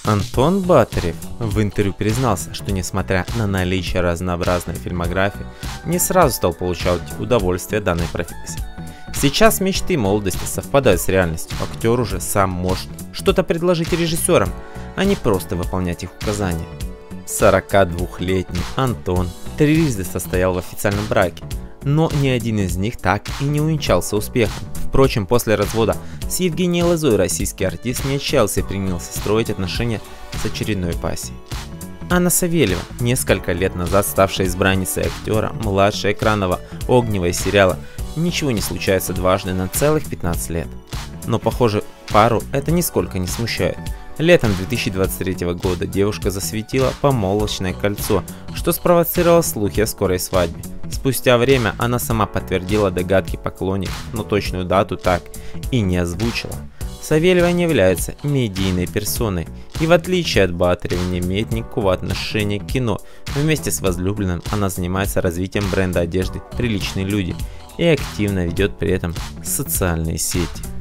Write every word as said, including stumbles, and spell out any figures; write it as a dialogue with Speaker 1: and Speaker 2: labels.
Speaker 1: Антон Батарев в интервью признался, что несмотря на наличие разнообразной фильмографии, не сразу стал получать удовольствие от данной профессии. Сейчас мечты молодости совпадают с реальностью, актер уже сам может что-то предложить режиссерам, а не просто выполнять их указания. сорокадвухлетний Антон трижды состоял в официальном браке, но ни один из них так и не увенчался успехом. Впрочем, после развода с Евгенией Лозой российский артист не отчаялся и принялся строить отношения с очередной пассией. Анна Савельева, несколько лет назад ставшая избранницей актера младшего экранного огнева из сериала «Ничего не случается дважды» на целых пятнадцать лет. Но, похоже, пару это нисколько не смущает. Летом две тысячи двадцать третьего года девушка засветила помолвочное кольцо, что спровоцировало слухи о скорой свадьбе. Спустя время она сама подтвердила догадки поклонников, но точную дату так и не озвучила. Савельева не является медийной персоной и, в отличие от Батарева, не имеет никакого отношения к кино. Вместе с возлюбленным она занимается развитием бренда одежды «Приличные люди» и активно ведет при этом социальные сети.